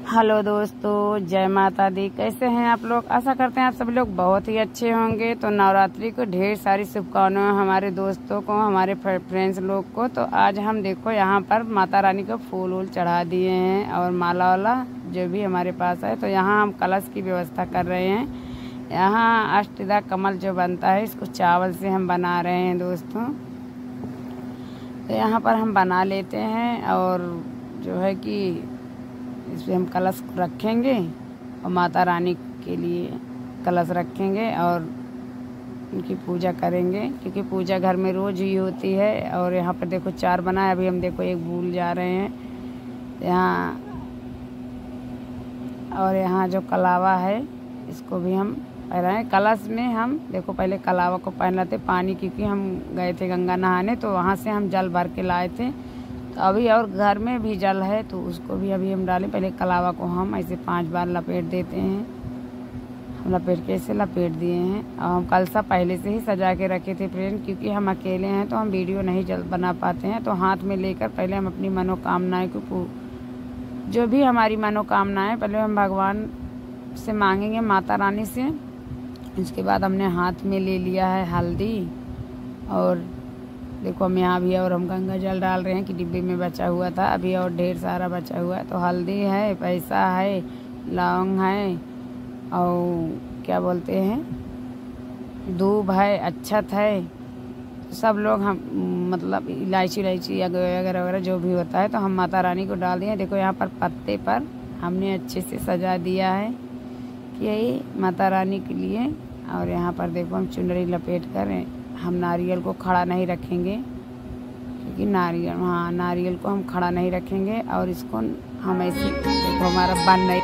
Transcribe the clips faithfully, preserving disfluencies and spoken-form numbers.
Hello दोस्तों, जय माता दी। कैसे हैं आप लोग? आशा करते हैं आप सभी लोग बहुत ही अच्छे होंगे। तो नवरात्रि को ढेर सारी शुभकामनाएं हमारे दोस्तों को, हमारे फ्रेंड्स लोग को। तो आज हम देखो यहाँ पर माता रानी को फूल वूल चढ़ा दिए हैं और माला वाला जो भी हमारे पास है। तो यहाँ हम कलश की व्यवस्था कर रहे हैं। यहाँ अष्टदा कमल जो बनता है, इसको चावल से हम बना रहे हैं दोस्तों। तो यहाँ पर हम बना लेते हैं और जो है कि इसमें हम कलश रखेंगे और माता रानी के लिए कलश रखेंगे और उनकी पूजा करेंगे, क्योंकि पूजा घर में रोज ही होती है। और यहाँ पर देखो चार बना है, अभी हम देखो एक भूल जा रहे हैं यहाँ। और यहाँ जो कलावा है इसको भी हम पहले कलश में हम देखो पहले कलावा को पहन लेते पानी, क्योंकि हम गए थे गंगा नहाने तो वहाँ से हम जल भर के लाए थे। तो अभी और घर में भी जल है तो उसको भी अभी हम डालें। पहले कलावा को हम ऐसे पांच बार लपेट देते हैं। हम लपेट के ऐसे लपेट दिए हैं। और हम कलसा पहले से ही सजा के रखे थे फ्रेंड, क्योंकि हम अकेले हैं तो हम वीडियो नहीं जल्द बना पाते हैं। तो हाथ में लेकर पहले हम अपनी मनोकामनाएं को, जो भी हमारी मनोकामनाएं पहले हम भगवान से मांगेंगे, माता रानी से। उसके बाद हमने हाथ में ले लिया है हल्दी और देखो हम यहाँ भी और हम गंगा जल डाल रहे हैं कि डिब्बे में बचा हुआ था, अभी और ढेर सारा बचा हुआ है। तो हल्दी है, पैसा है, लौंग है और क्या बोलते हैं दूब है, अच्छत है। तो सब लोग हम मतलब इलायची इलायची वगैरह वगैरह जो भी होता है तो हम माता रानी को डाल दिए। देखो यहाँ पर पत्ते पर हमने अच्छे से सजा दिया है कि यही माता रानी के लिए। और यहाँ पर देखो हम चुनरी लपेट कर हम नारियल को खड़ा नहीं रखेंगे, क्योंकि नारियल हाँ नारियल को हम खड़ा नहीं रखेंगे। और इसको हम ऐसे देखो हमारा बन नहीं।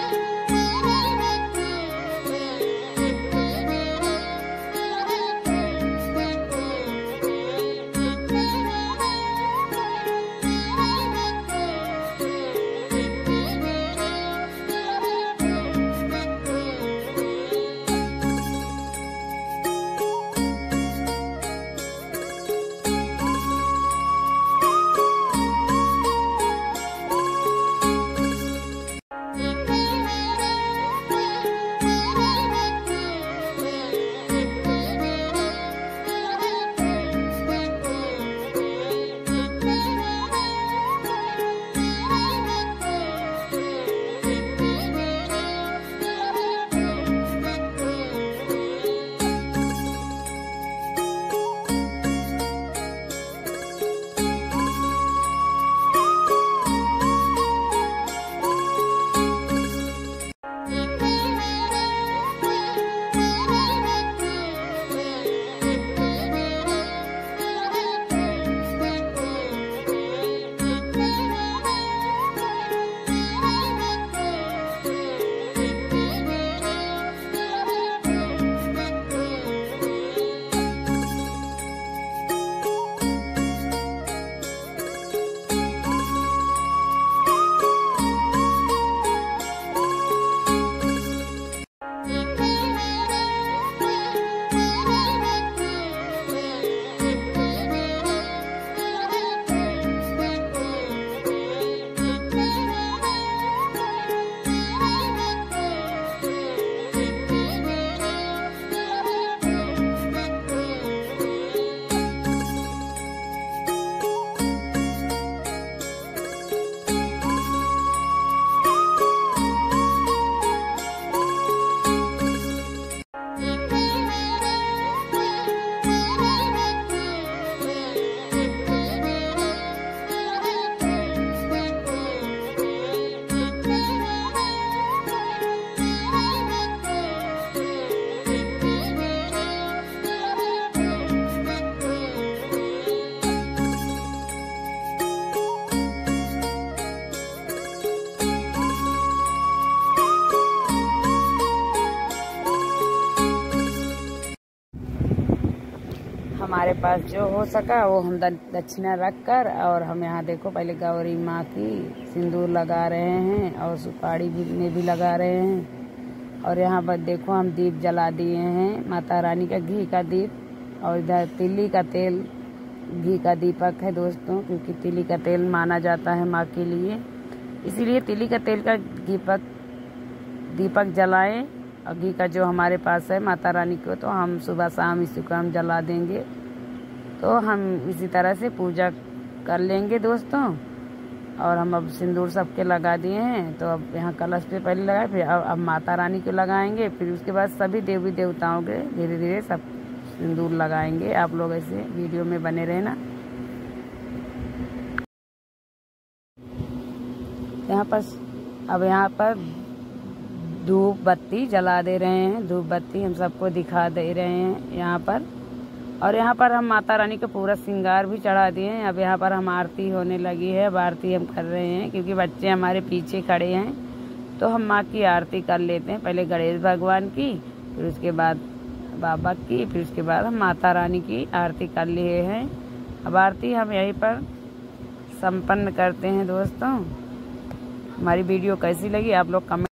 हमारे पास जो हो सका वो हम दक्षिणा रख कर और हम यहाँ देखो पहले गौरी माँ की सिंदूर लगा रहे हैं और सुपारी भी में भी लगा रहे हैं। और यहाँ पर देखो हम दीप जला दिए हैं, माता रानी का घी का दीप। और इधर तिल्ली का तेल घी का दीपक है दोस्तों, क्योंकि तिल्ली का तेल माना जाता है माँ के लिए। इसीलिए तिली का तेल का दीपक दीपक जलाएं और घी का जो हमारे पास है माता रानी को, तो हम सुबह शाम इसी को हम जला देंगे। तो हम इसी तरह से पूजा कर लेंगे दोस्तों। और हम अब सिंदूर सबके लगा दिए हैं, तो अब यहाँ कलश पे पहले लगाए, फिर अब अब माता रानी को लगाएंगे, फिर उसके बाद सभी देवी देवताओं के धीरे धीरे सब सिंदूर लगाएंगे। आप लोग ऐसे वीडियो में बने रहना। यहाँ पर अब यहाँ पर धूप बत्ती जला दे रहे हैं, धूप बत्ती हम सबको दिखा दे रहे हैं यहाँ पर। और यहाँ पर हम माता रानी को पूरा श्रृंगार भी चढ़ा दिए हैं। अब यहाँ पर हम आरती होने लगी है, अब आरती हम कर रहे हैं क्योंकि बच्चे हमारे पीछे खड़े हैं। तो हम माँ की आरती कर लेते हैं, पहले गणेश भगवान की, फिर उसके बाद बाबा की, फिर उसके बाद हम माता रानी की आरती कर लिए हैं। अब आरती हम यहीं पर संपन्न करते हैं दोस्तों। हमारी वीडियो कैसी लगी आप लोग कमेंट